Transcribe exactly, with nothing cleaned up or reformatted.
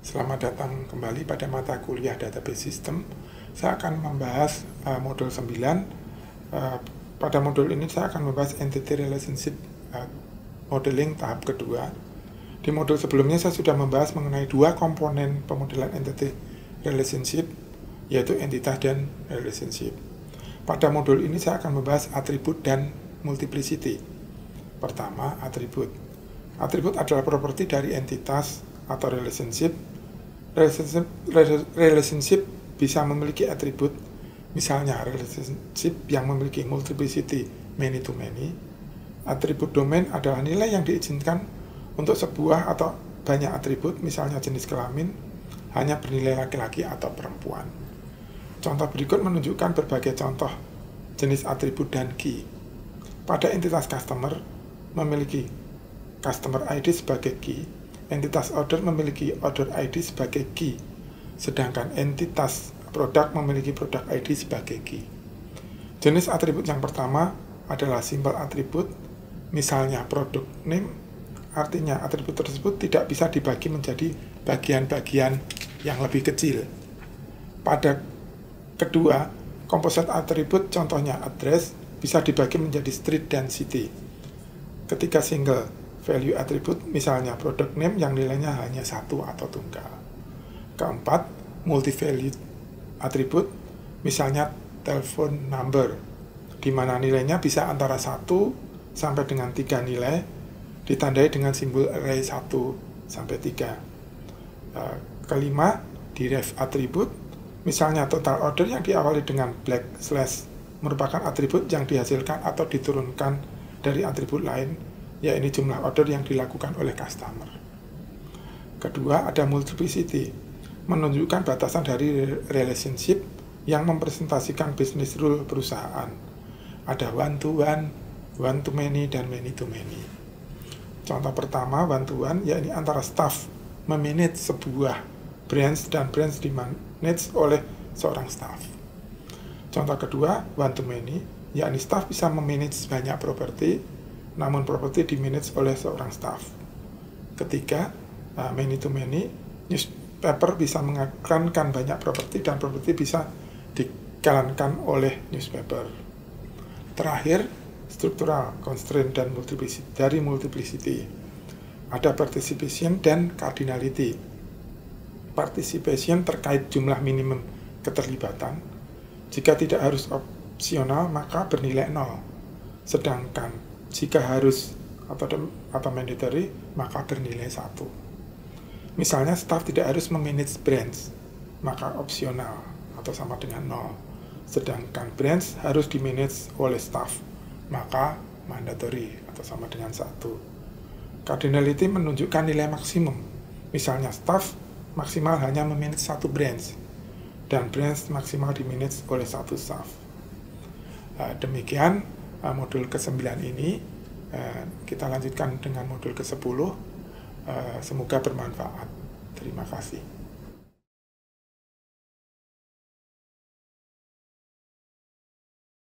Selamat datang kembali pada mata kuliah Database System. Saya akan membahas uh, modul sembilan. Uh, pada modul ini saya akan membahas Entity Relationship uh, Modeling tahap kedua. Di modul sebelumnya saya sudah membahas mengenai dua komponen pemodelan Entity Relationship, yaitu entitas dan relationship. Pada modul ini saya akan membahas atribut dan multiplicity. Pertama, atribut. Atribut adalah properti dari entitas atau relationship. Relationship, relationship bisa memiliki atribut, misalnya relationship yang memiliki multiplicity many to many. Atribut domain adalah nilai yang diizinkan untuk sebuah atau banyak atribut, misalnya jenis kelamin, hanya bernilai laki-laki atau perempuan. Contoh berikut menunjukkan berbagai contoh jenis atribut dan key. Pada entitas customer memiliki customer I D sebagai key, entitas order memiliki order I D sebagai key, sedangkan entitas produk memiliki product I D sebagai key. Jenis atribut yang pertama adalah simple atribut, misalnya product name, artinya atribut tersebut tidak bisa dibagi menjadi bagian-bagian yang lebih kecil. Pada kedua, composite atribut, contohnya address, bisa dibagi menjadi street dan city. Ketiga, single value atribut, misalnya product name yang nilainya hanya satu atau tunggal. Keempat, multi value atribut, misalnya telepon number, di mana nilainya bisa antara satu sampai dengan tiga nilai, ditandai dengan simbol array satu sampai tiga. Kelima, derived atribut, misalnya total order yang diawali dengan black slash, merupakan atribut yang dihasilkan atau diturunkan dari atribut lain, yaitu jumlah order yang dilakukan oleh customer. Kedua, ada multiplicity, menunjukkan batasan dari relationship yang mempresentasikan business rule perusahaan. Ada one to one, one to many, dan many to many. Contoh pertama, one to one, yakni antara staff memanage sebuah branch dan branch dimanage oleh seorang staff. Contoh kedua, one to many, yakni staff bisa memanage banyak properti, namun properti dimanage oleh seorang staff. Ketiga, uh, many to many, newspaper bisa mengeklankan banyak properti dan properti bisa diiklankan oleh newspaper. Terakhir, struktural constraint dan multiplicity. Dari multiplicity ada participation dan cardinality. Participation terkait jumlah minimum keterlibatan. Jika tidak harus opsional, maka bernilai nol. Sedangkan jika harus atau, atau mandatory, maka bernilai satu. Misalnya, staff tidak harus memanage branch, maka opsional atau sama dengan nol. Sedangkan branch harus dimanage oleh staff, maka mandatory atau sama dengan satu. Cardinality menunjukkan nilai maksimum. Misalnya, staff maksimal hanya memanage satu branch, dan branch maksimal dimanage oleh satu staff. Demikian modul kesembilan ini. Kita lanjutkan dengan modul kesepuluh. Semoga bermanfaat. Terima kasih.